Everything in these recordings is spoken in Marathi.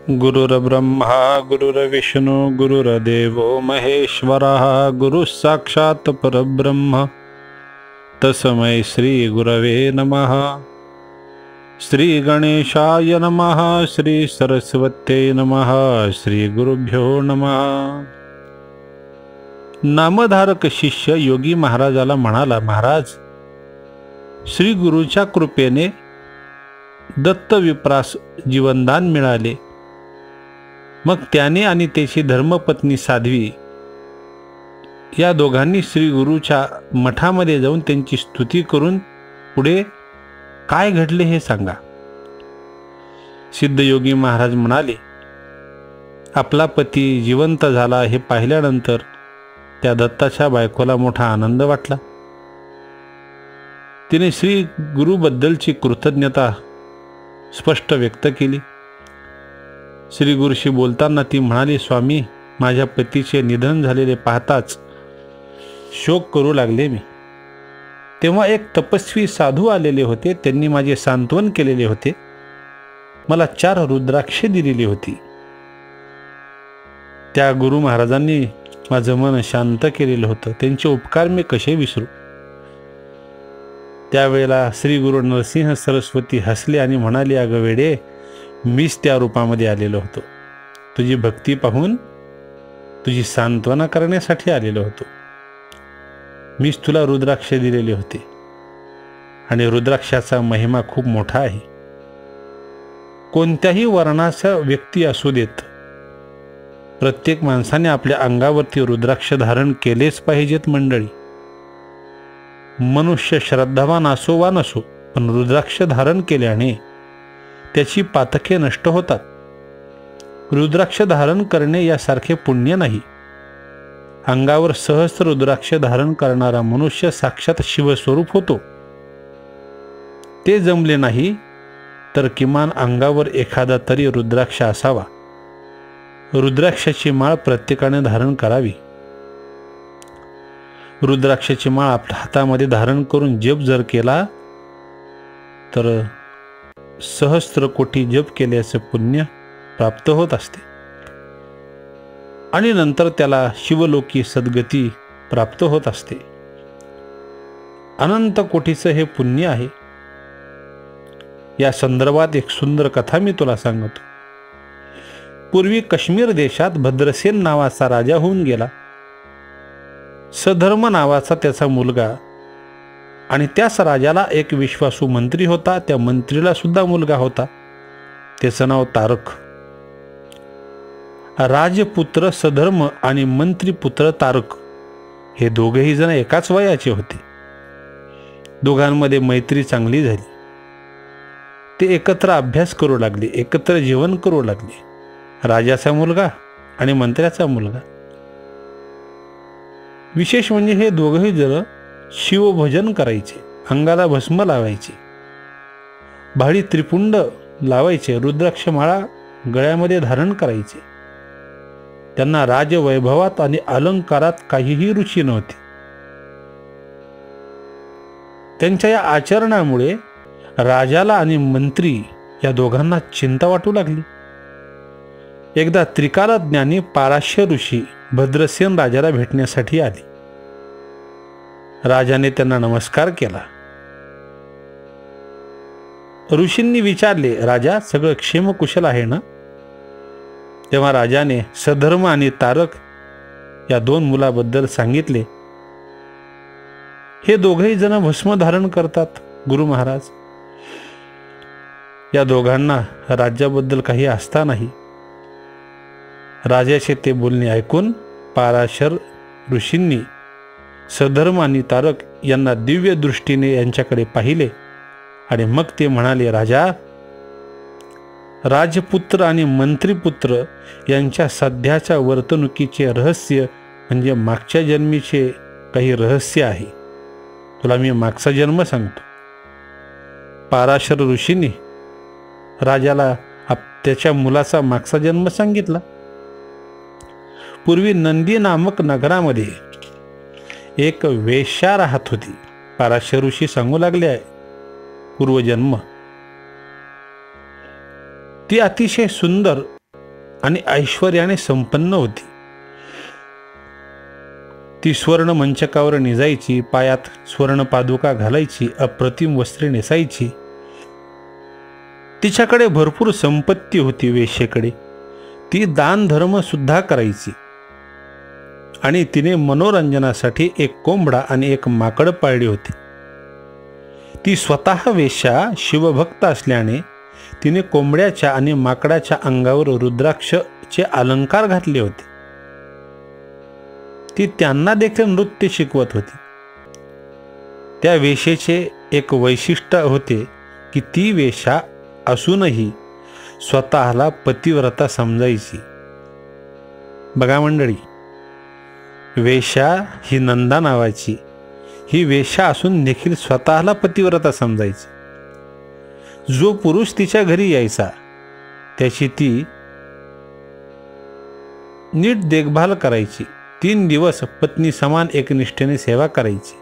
गुरुर्ब्रह्मा गुरुर्विष्णू गुरुर्देवो महेश्वरः गुरुः साक्षात् परब्रह्म तस्मै श्री गुरवे नमः। श्री गणेशाय नमः। श्री सरस्वत्यै नमः। श्री गुरुभ्यो नमः। नामधारक शिष्य योगी महाराजाला म्हणाला, महाराज, श्री गुरुच्या कृपेने दत्त विप्रास जीवनदान मिळाले। मग त्याने आणि त्याची धर्मपत्नी साध्वी या दोघांनी श्री गुरुच्या मठामध्ये जाऊन त्यांची स्तुती करून पुढे काय घडले हे सांगा। सिद्धयोगी महाराज म्हणाले, आपला पती जिवंत झाला हे पाहिल्यानंतर त्या दत्ताच्या बायकोला मोठा आनंद वाटला। तिने श्री गुरुबद्दलची कृतज्ञता स्पष्ट व्यक्त केली। श्री गुरुशी बोलताना ती म्हणाली, स्वामी, माझ्या पतीचे निधन झालेले पाहताच शोक करू लागले मी। तेव्हा एक तपस्वी साधू आलेले होते, त्यांनी माझे सांत्वन केलेले होते, मला 4 रुद्राक्षे दिलेली होती। त्या गुरु महाराजांनी माझं मन शांत केलेलं होतं, त्यांचे उपकार मी कसे विसरू। त्यावेळेला श्री गुरु नरसिंह सरस्वती हसले आणि म्हणाले, अगं वेडे, मीच त्या रूपामध्ये आलेलो होतो, तुझी भक्ती पाहून तुझी सांत्वना करण्यासाठी आलेलो होतो। मीच तुला रुद्राक्ष दिलेले होते आणि रुद्राक्षाचा महिमा खूप मोठा आहे। कोणत्याही वर्णाचा व्यक्ती असू देत, प्रत्येक माणसाने आपल्या अंगावरती रुद्राक्ष धारण केलेच पाहिजेत मंडळी। मनुष्य श्रद्धावान असो वा नसो, पण रुद्राक्ष धारण केल्याने त्याची पातके नष्ट होतात। रुद्राक्ष धारण करणे यासारखे पुण्य नाही। अंगावर सहस्र रुद्राक्ष धारण करणारा मनुष्य साक्षात शिवस्वरूप होतो। ते जमले नाही तर किमान अंगावर एखादा तरी रुद्राक्ष असावा। रुद्राक्षाची माळ प्रत्येकाने धारण करावी। रुद्राक्षाची माळ आपल्या हातामध्ये धारण करून जप जर केला तर सहस्त्र कोटी जप केल्याचे पुण्य प्राप्त होत असते आणि नंतर त्याला शिवलोकी सद्गती प्राप्त होत असते। अनंत कोटीचं हे पुण्य आहे। या संदर्भात एक सुंदर कथा मी तुला सांगतो। पूर्वी काश्मीर देशात भद्रसेन नावाचा राजा होऊन गेला। सधर्म नावाचा त्याचा मुलगा आणि त्याच राजाला एक विश्वासू मंत्री होता। त्या मंत्रीला सुद्धा मुलगा होता, त्याचं नाव तारक। राजपुत्र सधर्म आणि मंत्रीपुत्र तारक हे दोघेही जण एकाच वयाचे होते। दोघांमध्ये मैत्री चांगली झाली। ते एकत्र अभ्यास करू लागले, एकत्र जेवण करू लागले, राजाचा मुलगा आणि मंत्र्याचा मुलगा। विशेष म्हणजे हे दोघेही जण शिवभजन करायचे, अंगाला भस्म लावायचे, भाडी त्रिपुंड लावायचे, रुद्राक्षमाळा गळ्यामध्ये धारण करायचे। त्यांना राजवैभवात आणि अलंकारात काहीही रुची नव्हती। त्यांच्या या आचरणामुळे राजाला आणि मंत्री या दोघांना चिंता वाटू लागली। एकदा त्रिकालज्ञानी पाराशर ऋषी भद्रसेन राजाला भेटण्यासाठी आले। राजाने त्यांना नमस्कार केला। ऋषींनी विचारले, राजा, सगळं क्षेमकुशल आहे ना? तेव्हा राजाने सधर्म आणि तारक या 2 मुलाबद्दल सांगितले। हे दोघेही जण भस्म धारण करतात गुरु महाराज। या दोघांना राज्याबद्दल काही आस्था नाही। राजाचे ते बोलणे ऐकून पाराशर ऋषींनी सधर्म आणि तारक यांना दिव्य दृष्टीने यांच्याकडे पाहिले आणि मग ते म्हणाले, राजा, राजपुत्र आणि मंत्रीपुत्र यांच्या सध्याच्या वर्तणुकीचे रहस्य म्हणजे मागच्या जन्मीचे काही रहस्य आहे। तुला मी मागचा जन्म सांगतो। पाराशर ऋषींनी राजाला त्याच्या मुलाचा मागचा जन्म सांगितला। पूर्वी नंदी नामक नगरामध्ये एक वेश्या राहत होती। पाराशर ऋषी सांगू लागले आहे पूर्वजन्म। ती अतिशय सुंदर आणि ऐश्वर्याने संपन्न होती. ती स्वर्ण मंचकावर निजायची, पायात स्वर्ण पादुका घालायची, अप्रतिम वस्त्रे नेसायची. तिच्याकडे भरपूर संपत्ती होती. वेश्येकडे ती दान धर्म सुद्धा करायची आणि तिने मनोरंजनासाठी एक कोंबडा आणि एक माकड पाळली होती. ती स्वतः वेश्या शिवभक्त असल्याने तिने कोंबड्याच्या आणि माकडाच्या अंगावर रुद्राक्षचे अलंकार घातले होते. ती त्यांना देखील नृत्य शिकवत होती. त्या वेश्येचे एक वैशिष्ट्य होते की ती वेश्या असूनही स्वतःला पतिव्रता समजायची. बघा मंडळी, वेश्या ही नंदा नावाची ही वेश्या असून देखील स्वतःला पतिव्रता समजायची. जो पुरुष तिच्या घरी यायचा त्याची ती नीट देखभाल करायची. 3 दिवस पत्नी समान एकनिष्ठेने सेवा करायची.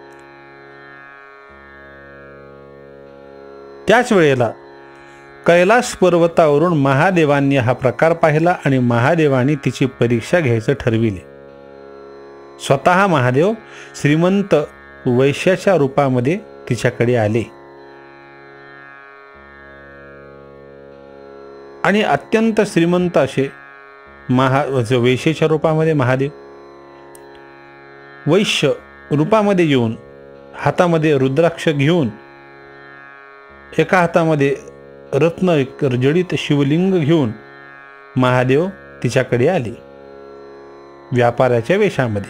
त्याच वेळेला कैलास पर्वतावरून महादेवांनी हा प्रकार पाहिला आणि महादेवांनी तिची परीक्षा घ्यायचं ठरविले. स्वतः महादेव श्रीमंत वैश्याच्या रूपामध्ये तिच्याकडे आले आणि अत्यंत श्रीमंत असे वैश्याच्या रूपामध्ये महादेव वैश्य रूपामध्ये येऊन हातामध्ये रुद्राक्ष घेऊन, एका हातामध्ये रत्न जडित शिवलिंग घेऊन महादेव तिच्याकडे आले व्यापाराच्या वेशामध्ये.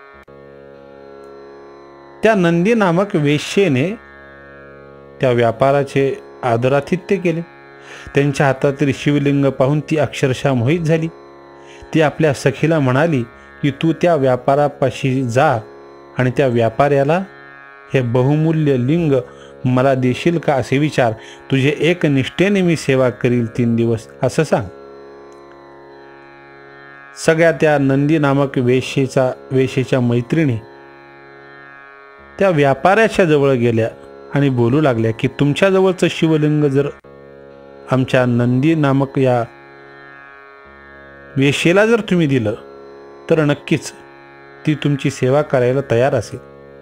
त्या नंदी नामक वेश्येने त्या व्यापाराचे आदरातिथ्य केले. त्यांच्या हातातील शिवलिंग पाहून ती अक्षरशः मोहित झाली. ती आपल्या सखीला म्हणाली की तू त्या व्यापारापाशी जा आणि त्या व्यापाऱ्याला हे बहुमूल्य लिंग मला देशील का असे विचार. तुझे एक निष्ठेने मी सेवा करील 3 दिवस असं सांग. सगळ्या त्या नंदी नामक वेश्येच्या मैत्रिणी त्या व्यापाऱ्याच्या जवळ गेल्या आणि बोलू लागल्या की तुमच्या जवळचं शिवलिंग जर आमच्या नंदी नामक या वेश्येला जर तुम्ही दिलं तर नक्कीच ती तुमची सेवा करायला तयार असेल.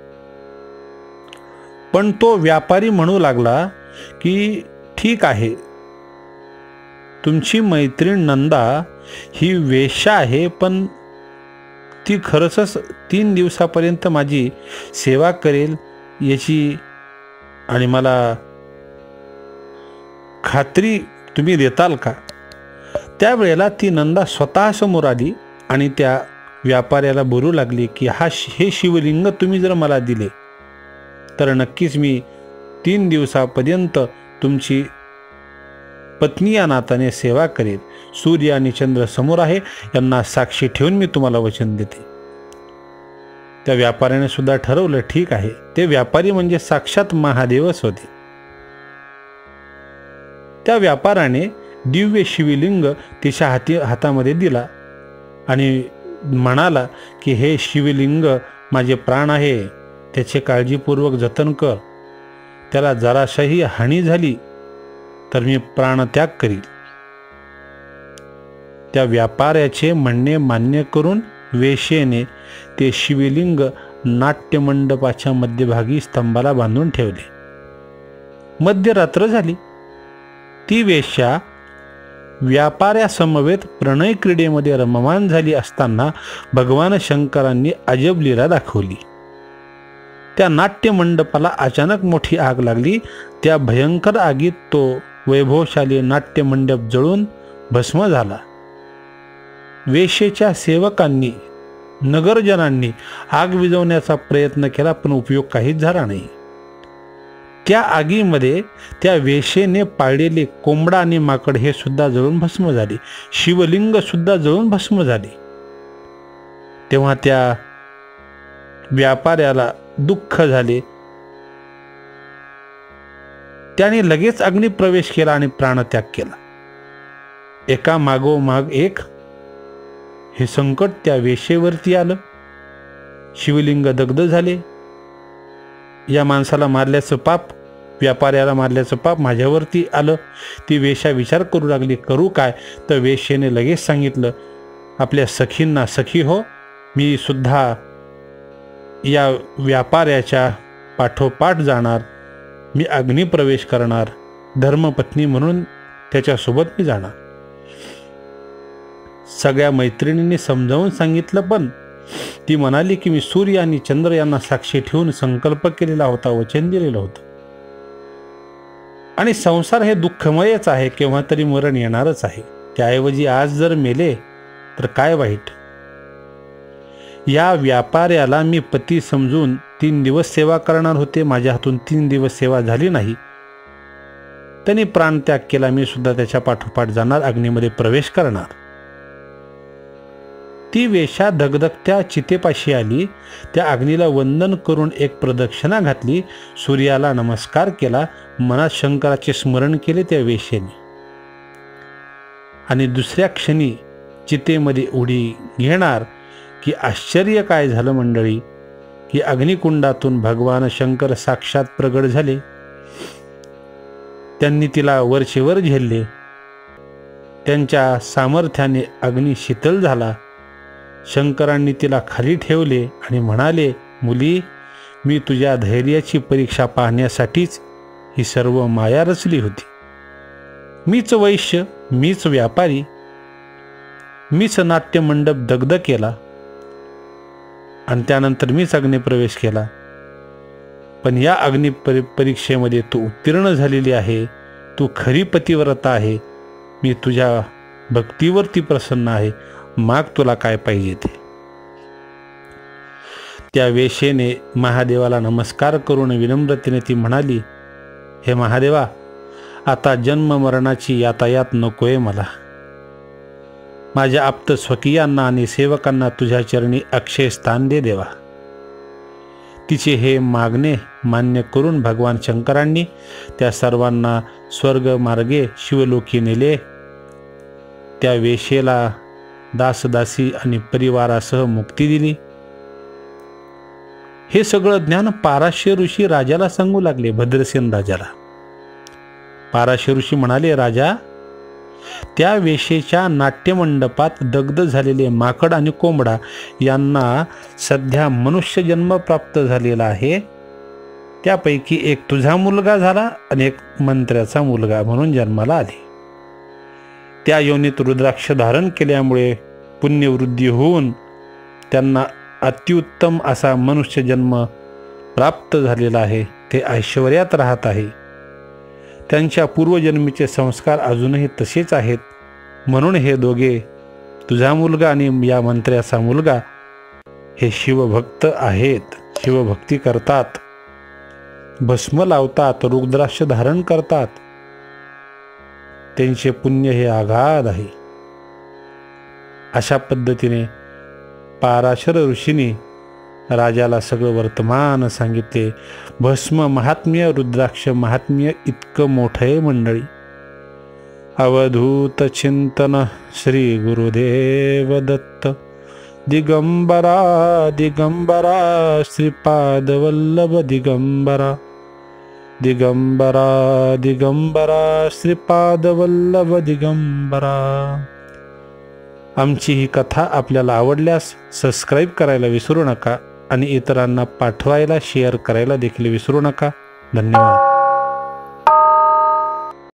पण तो व्यापारी म्हणू लागला की ठीक आहे, तुमची मैत्रीण नंदा ही वेश्या आहे, पण ती खरंच 3 दिवसापर्यंत माझी सेवा करेल याची आणि मला खात्री तुम्ही देताल का. त्यावेळेला ती नंदा स्वतः समोर आली आणि त्या व्यापाऱ्याला बोलू लागली की हे शिवलिंग तुम्ही जर मला दिले तर नक्कीच मी 3 दिवसापर्यंत तुमची पत्नी या नात्याने सेवा करेल. सूर्य आणि चंद्र समोर आहे, यांना साक्षी ठेवून मी तुम्हाला वचन देते. त्या व्यापाऱ्याने सुद्धा ठरवलं ठीक आहे. ते व्यापारी म्हणजे साक्षात महादेवच होते. त्या व्यापाराने दिव्य शिवलिंग तिच्या हातामध्ये दिला आणि म्हणाला की हे शिवलिंग माझे प्राण आहे, त्याचे काळजीपूर्वक जतन कर. त्याला जराशाही हानी झाली तर मी प्राणत्याग करील. त्या व्यापाऱ्याचे म्हणणे मान्य करून वेश्येने ते शिवलिंग नाट्यमंडपाच्या मध्यभागी स्तंभाला बांधून ठेवले. मध्यरात्र झाली. ती वेश्या व्यापाऱ्यासमवेत प्रणय क्रीडेमध्ये रममाण झाली असताना भगवान शंकरांनी अजब लीला दाखवली. त्या नाट्यमंडपाला अचानक मोठी आग लागली. त्या भयंकर आगीत तो वैभवशाली नाट्यमंडप जळून भस्म झाला. वेश्येच्या सेवकांनी नगरजनांनी आग विझवण्याचा प्रयत्न केला, पण उपयोग काहीच झाला नाही. त्या आगीमध्ये त्या वेश्येने पाळलेले कोंबडा आणि माकड हे सुद्धा जळून भस्म झाले. शिवलिंग सुद्धा जळून भस्म झाले. तेव्हा त्या व्यापाऱ्याला दुःख झाले. त्याने लगेच अग्निप्रवेश केला आणि प्राणत्याग केला. एका मागोमाग एक हे संकट त्या वेश्येवरती आलं. शिवलिंग दग्ध झाले. या माणसाला मारल्याचं पाप व्यापाऱ्याला मारल्याचं पाप माझ्यावरती आलं. ती वेश्या विचार करू लागली, करू काय? तर वेश्येने लगेच सांगितलं आपल्या सखींना, सखी हो, मी सुद्धा या व्यापाऱ्याच्या पाठोपाठ जाणार, मी अग्निप्रवेश करणार, धर्मपत्नी म्हणून त्याच्यासोबत मी जाणार. सगळ्या मैत्रिणींनी समजावून सांगितलं, पण ती म्हणाली की मी सूर्य आणि चंद्र यांना साक्षी ठेवून संकल्प केलेला होता, वचन दिलेलं होतं, आणि संसार हे दुःखमयच आहे, केव्हा तरी मरण येणारच आहे. त्याऐवजी आज जर मेले तर काय वाईट. या व्यापाऱ्याला मी पती समजून 3 दिवस सेवा करणार होते, माझ्या हातून 3 दिवस सेवा झाली नाही. त्यांनी प्राणत्याग केला, मी सुद्धा त्याच्या पाठोपाठ जाणार, अग्नीमध्ये प्रवेश करणार. ती वेश्या धगधगत्या चितेपाशी आली, त्या अग्नीला वंदन करून एक प्रदक्षिणा घातली, सूर्याला नमस्कार केला, मनात शंकराचे स्मरण केले त्या वेश्येने, आणि दुसऱ्या क्षणी चितेमध्ये उडी घेणार की आश्चर्य काय झालं मंडळी, की अग्निकुंडातून भगवान शंकर साक्षात प्रगट झाले. त्यांनी तिला वरचेवर झेलले. त्यांच्या सामर्थ्याने अग्नी शीतल झाला. शंकरांनी तिला खाली ठेवले आणि म्हणाले, मुली, मी तुझ्या धैर्याची परीक्षा पाहण्यासाठीच ही सर्व माया रचली होती. मीच वैश्य, मीच व्यापारी, मीच नाट्यमंडप दग्ध केला आणि त्यानंतर मीच अग्निप्रवेश केला. पण या परीक्षेमध्ये तू उत्तीर्ण झालेली आहे, तू खरी पतिव्रता आहे, मी तुझ्या भक्तीवरती प्रसन्न आहे, माग तुला काय पाहिजे ते. त्या वेश्येने महादेवाला नमस्कार करून विनम्रतेने ती म्हणाली, हे महादेवा, आता जन्म मरणाची यातायात नकोय मला. माझ्या आप्त स्वकीयांना आणि सेवकांना तुझ्या चरणी अक्षय स्थान दे देवा. तिचे हे मागणे मान्य करून भगवान शंकरांनी त्या सर्वांना स्वर्ग मार्गे शिवलोकी नेले. त्या वेश्येला दासदासी आणि परिवारासह मुक्ती दिली. हे सगळं ज्ञान पाराशर ऋषी राजाला सांगू लागले, भद्रसेन राजाला. पाराशर ऋषी म्हणाले, राजा, त्या वेश्येच्या नाट्यमंडपात दग्ध झालेले माकड आणि कोंबडा यांना सध्या मनुष्य जन्म प्राप्त झालेला आहे. त्यापैकी एक तुझा मुलगा झाला आणि एक मंत्र्याचा मुलगा म्हणून जन्माला आले. त्या योनीत रुद्राक्ष धारण केल्यामुळे पुण्यवृद्धी होऊन त्यांना अत्युत्तम असा मनुष्य जन्म प्राप्त झालेला आहे. ते ऐश्वर्यात राहत आहे. त्यांच्या पूर्वजन्मीचे संस्कार अजूनही तसेच आहेत. म्हणून हे दोघे, तुझा मुलगा आणि या मंत्र्याचा मुलगा, हे शिवभक्त आहेत. शिवभक्ती करतात, भस्म लावतात, रुद्राक्ष धारण करतात. त्यांचे पुण्य हे आगाध आहे. अशा पद्धतीने पाराशर ऋषींनी राजाला सगळं वर्तमान सांगितले. भस्म महात्म्य, रुद्राक्ष महात्म्य इतकं मोठं आहे मंडळी. अवधूत चिंतन श्री गुरुदेव दत्त. दिगंबरा दिगंबरा श्रीपाद वल्लभ दिगंबरा. दिगंबरा दिगंबरा श्रीपाद वल्लभ दिगंबरा. आमची ही कथा आपल्याला आवडल्यास सबस्क्राईब करायला विसरू नका आणि इतरांना पाठवायला, शेअर करायला देखील विसरू नका. धन्यवाद.